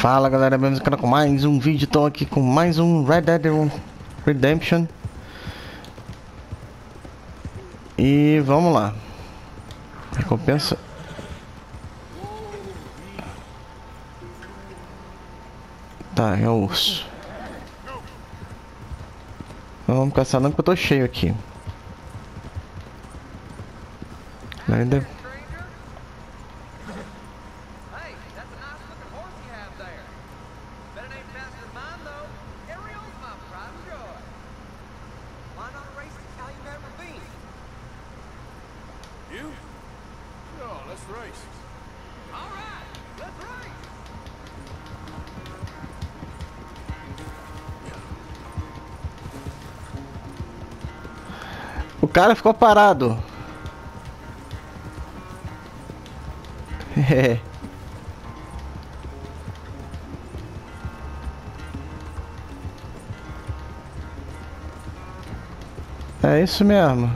Fala galera, bem-vindos ao canal com mais um vídeo. Estou aqui com mais um Red Dead Redemption. E vamos lá. Recompensa. Tá, é o urso. Não vamos caçar não, porque eu tô cheio aqui. Ainda. O cara ficou parado. É isso mesmo.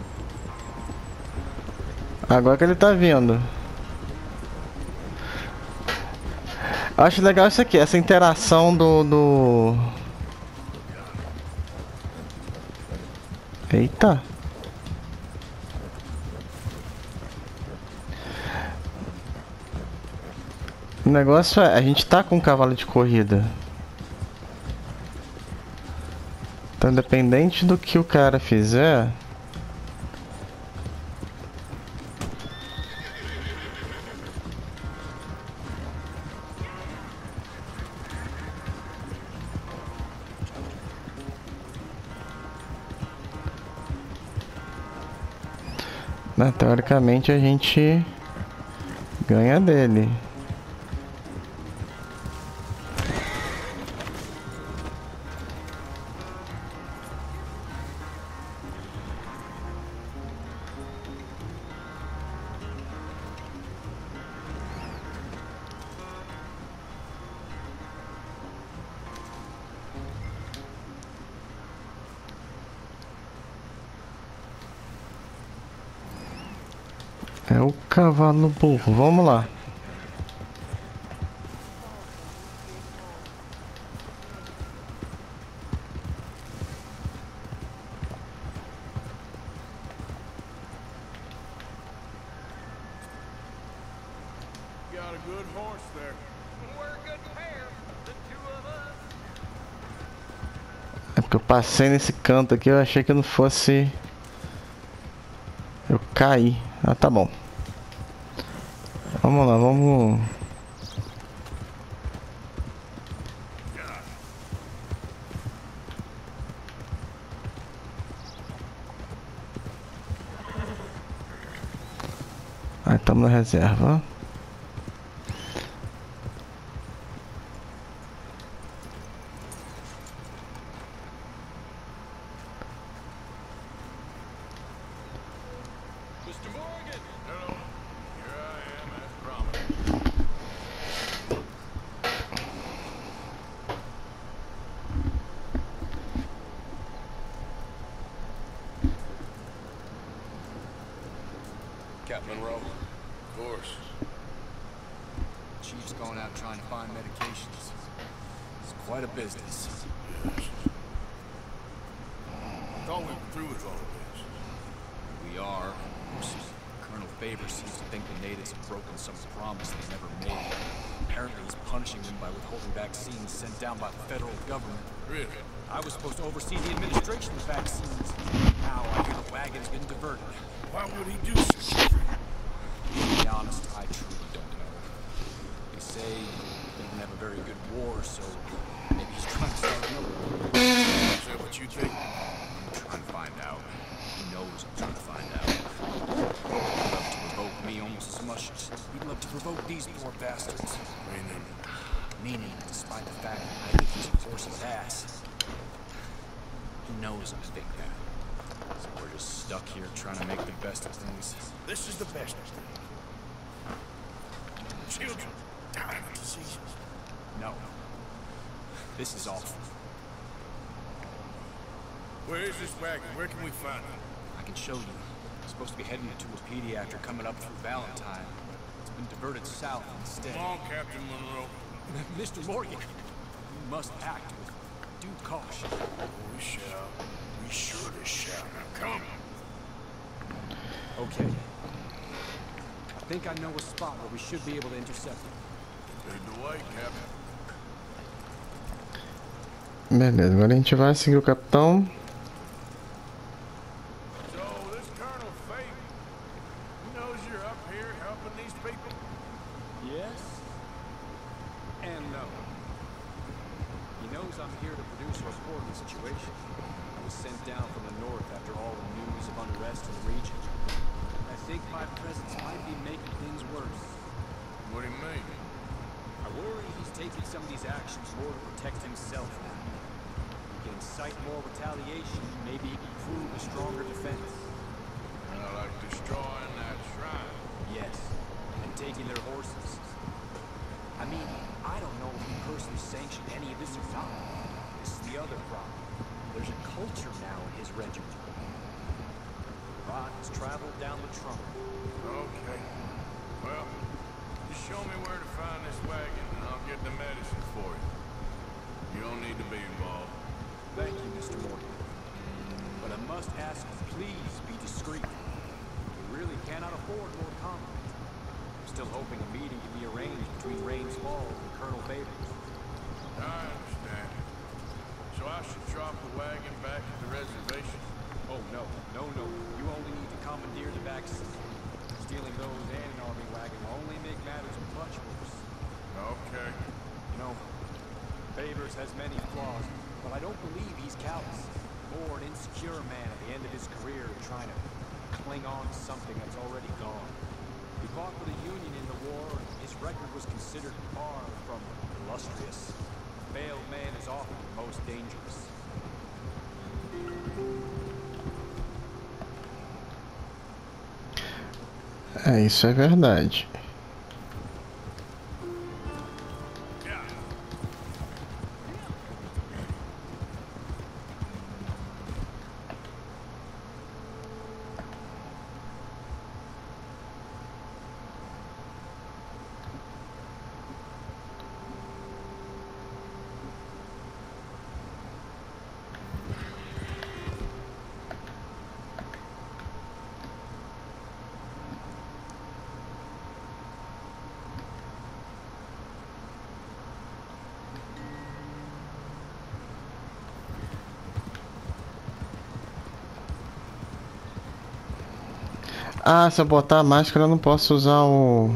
Agora que ele tá vindo. Eu acho legal isso aqui, essa interação do... Eita. O negócio é, a gente tá com um cavalo de corrida. Então, independente do que o cara fizer... Né, teoricamente a gente ganha dele. É o cavalo burro, vamos lá. É porque eu passei nesse canto aqui, eu achei que eu não fosse... Eu caí. Ah, tá bom. Vamos lá, vamos... Aí estamos na reserva. Captain Monroe? Of course. Chief's going out trying to find medications. It's quite a business. Yes. I thought we were through with all of this. We are. Colonel Faber seems to think the natives have broken some promise they never made. Apparently he's punishing them by withholding vaccines sent down by the federal government. Really? I was supposed to oversee the administration of vaccines. Now I hear the wagon's been diverted. Why would he do such a thing? To be honest, I truly don't know. They say they didn't have a very good war, so maybe he's trying to start another one. Is that what you think? I'm trying to find out. He knows I'm trying to find out. He'd love to provoke me almost as much as he'd love to provoke these poor bastards. Meaning, despite the fact that I think he's a horse's ass, he knows I think that. So we're just stuck here trying to make the best of things. This is the best of things. Children dying of diseases. No. This is awful. Where is this wagon? Where can we find it? I can show you. I'm supposed to be heading to a pediatric coming up through Valentine. It's been diverted south instead. Come on, Captain Monroe. Mr. Morgan, you must act with due caution. We shall. We surely shall. Now come. Okay. I think I know a spot where we should be able to intercept him. Lead the way, Captain. Beleza, agora a gente vai seguir o capitão. So, this Colonel Fate, he knows you're up here helping these people? Yes? And no. He knows I'm here to produce a report on the situation. I was sent down from the north after all the news of unrest in the region. I think my presence might be making things worse. What do you mean? I worry he's taking some of these actions more to protect himself now. He can incite more retaliation, maybe he can prove a stronger defense. Like destroying that shrine. Yes, and taking their horses. I mean, I don't know if he personally sanctioned any of this or not. This is the other problem. There's a culture now in his regiment. Rod has traveled down the trunk. Okay. Well, just show me where to find this wagon and I'll get the medicine for you. You don't need to be involved. Thank you, Mr. Morgan. But I must ask you, please be discreet. We really cannot afford more conflict. I'm still hoping a meeting can be arranged between Rains Falls and Colonel Favors. I understand. So I should drop the wagon back at the reservation? Oh, no. You only need to commandeer the back seat. Stealing those and an army wagon will only make matters much worse. Okay. You know, Favors has many flaws, but I don't believe he's callous. More an insecure man at the end of his career trying to cling on to something that's already gone. He fought for the Union in the war, and his record was considered far from illustrious. A failed man is often the most dangerous. É, isso é verdade. Ah, se eu botar a máscara eu não posso usar o...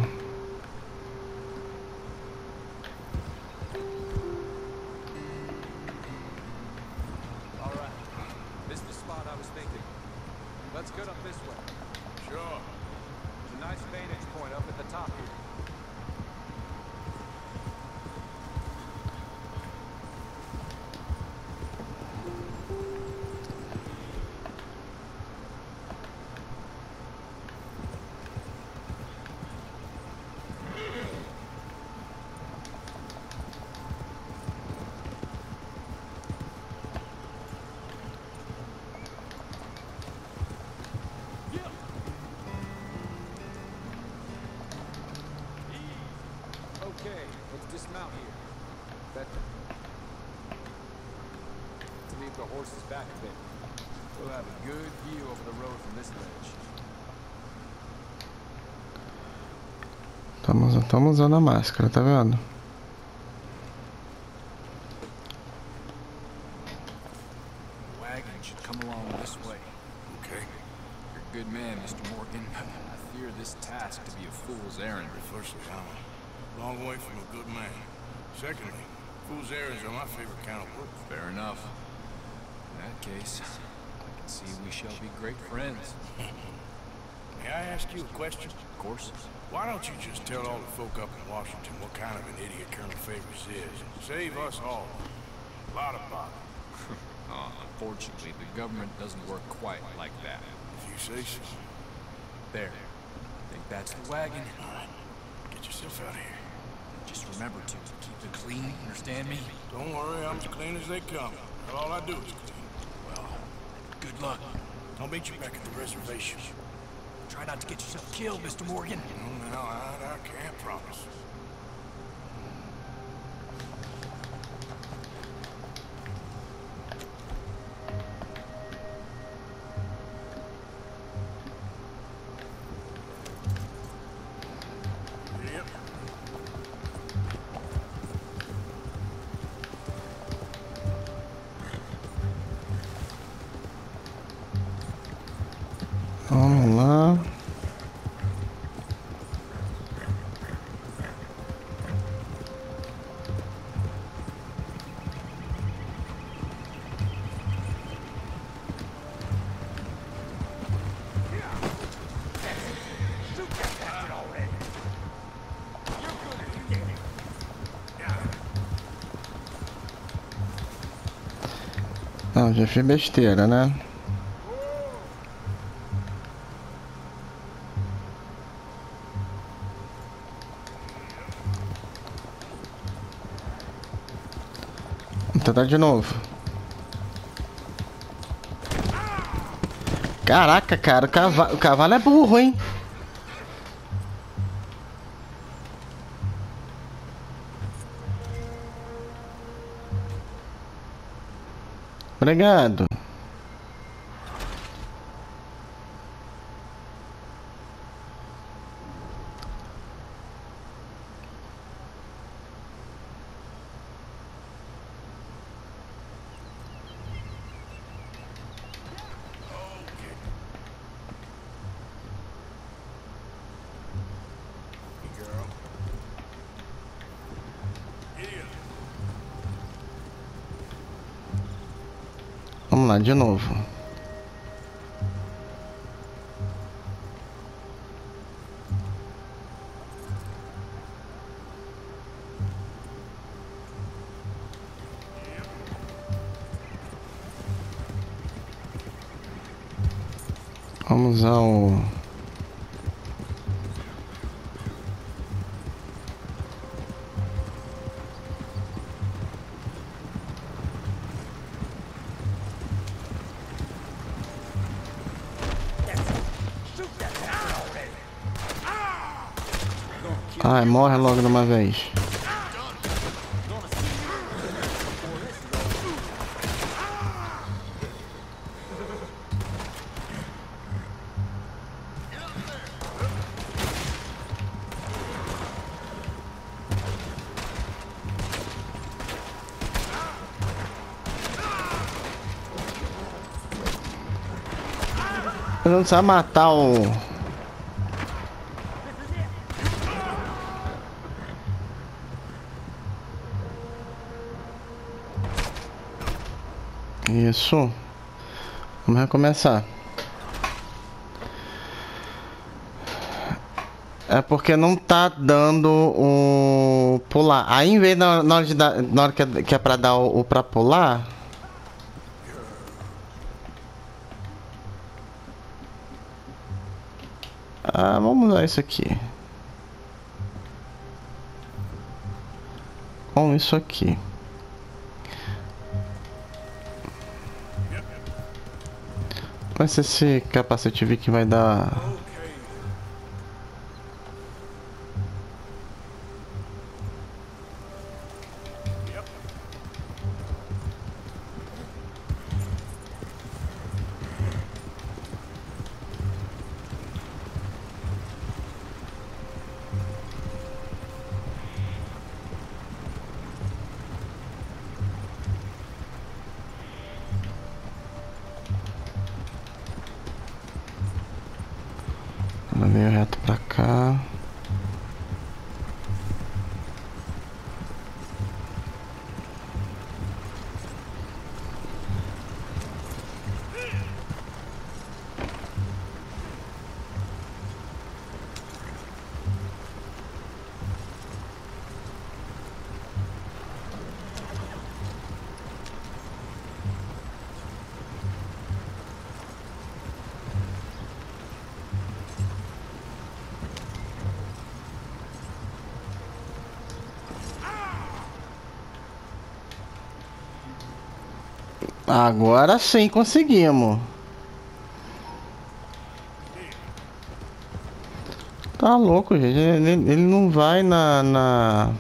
Okay, let's dismount here. Better. Let's leave the horses back a bit. We'll have a good view over the road from this ledge. Estamos usando a máscara, tá vendo? The wagon should come along this way. Okay. You're a good man, Mr. Morgan. I fear this task to be a fool's errand. Firstly, I'm a long way from a good man. Secondly, fool's errands are my favorite kind of work. Fair enough. In that case, I can see we shall be great friends. May I ask you a question? Of course. Why don't you just tell all the folk up in Washington what kind of an idiot Colonel Favors is? Save us all a lot of bother. Unfortunately, the government doesn't work quite like that. If you say so. There. I think that's the wagon. All right. Get yourself out of here. Just remember to keep it clean, understand me? Don't worry, I'm as clean as they come. All I do is clean. Well, good luck. I'll meet you back at the reservation. Try not to get yourself killed, Mr. Morgan. No, I can't promise. Não, já fiz besteira, né? Vou tentar de novo. Caraca, cara, o cavalo é burro, hein? Obrigado. Vamos lá, de novo. Vamos ao... Ai, morre logo de uma vez. Eu não precisa matar o... Isso. Vamos recomeçar. É porque não tá dando o pular. Aí em vez na hora de dar, na hora que é pra dar o pra pular. Ah, vamos usar isso aqui. Com isso aqui. Vai ser esse capacete V que vai dar. Ela veio reto pra cá. Agora sim conseguimos. Tá louco, gente. Ele não vai na...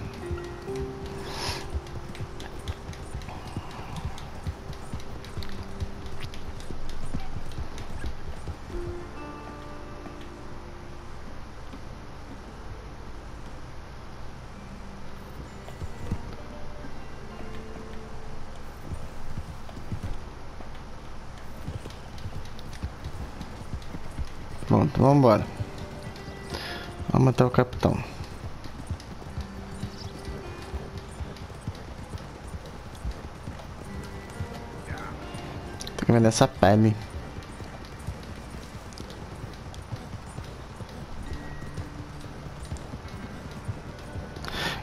Pronto, vamos embora. Vamos até o capitão. Tem que vender essa pele.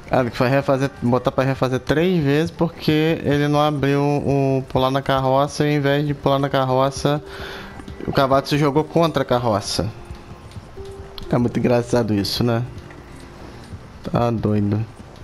Ah, que foi refazer, botar pra refazer 3 vezes porque ele não abriu o pular na carroça e ao invés de pular na carroça, o cavalo se jogou contra a carroça. É muito engraçado isso, né? Tá doido.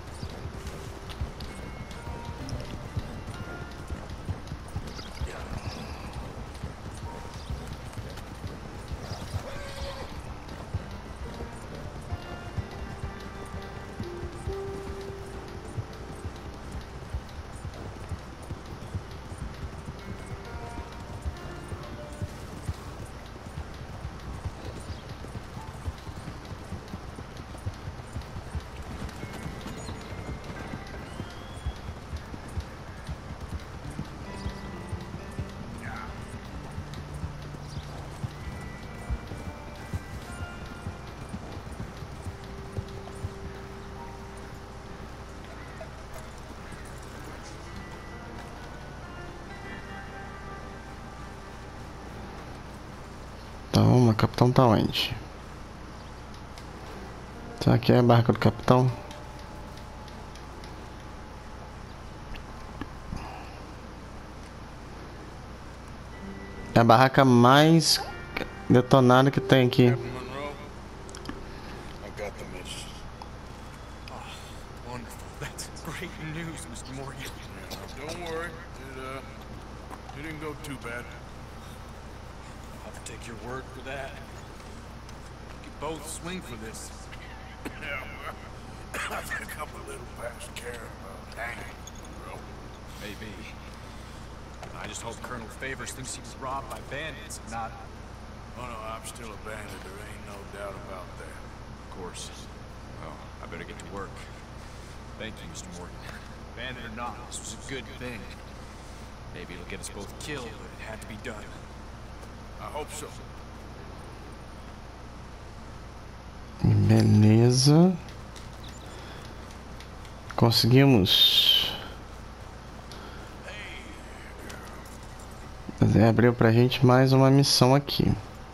Então, o capitão tá onde? Será que é a barca do capitão? É a barraca mais detonada que tem aqui. Captain Monroe, I got the mission. Oh, wonderful. That's great news, Mr. Morgan. Yeah, don't worry. It didn't go too bad. I'll have to take your word for that. We could both swing for this. Yeah, well, I think I'm a little past caring about hanging, Monroe. Maybe. I just hope Colonel Favors thinks he was robbed by bandits, not... Oh no, I'm still a bandit. There ain't no doubt about that. Of course. Well, I better get to work. Thank you, Mr. Morgan. Bandit or not, this was a good thing. Maybe it'll get us both killed, but it had to be done. I hope so. Beleza. Conseguimos. Abriu pra gente mais uma missão aqui.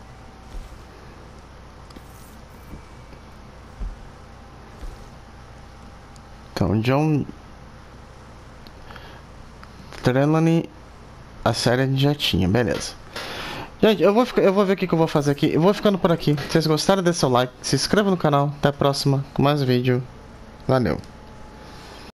Então, John Trelawney, a série já tinha, beleza. Gente, eu vou ver o que eu vou fazer aqui. Eu vou ficando por aqui. Se vocês gostaram, deixe seu like, se inscreva no canal. Até a próxima com mais vídeo. Valeu.